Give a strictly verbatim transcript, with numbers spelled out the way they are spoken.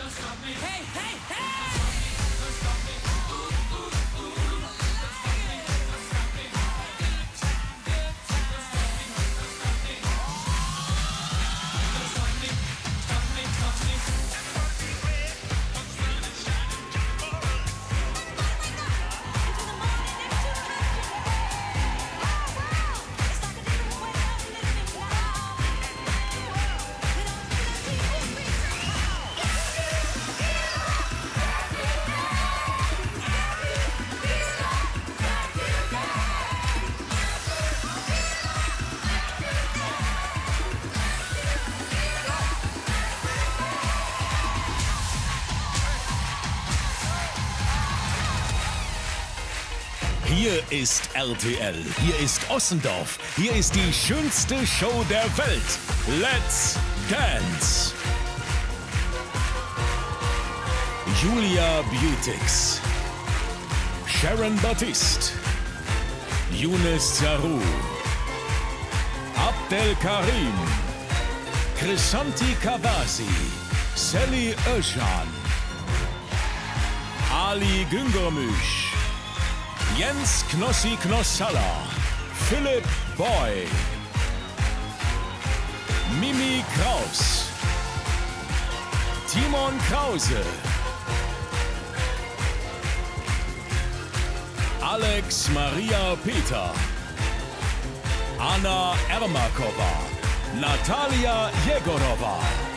Hey, hey, hey! Hier ist R T L, hier ist Ossendorf, hier ist die schönste Show der Welt. Let's Dance! Julia Beautix, Sharon Baptiste, Younes Zaru, Abdel Karim, Chrisanti Kawasi, Sally Özcan, Ali Güngörmüş, Jens Knossi Knossalla, Philipp Boy, Mimi Kraus, Timon Krause, Alex Maria Peter, Anna Ermakova, Natalia Jegorova.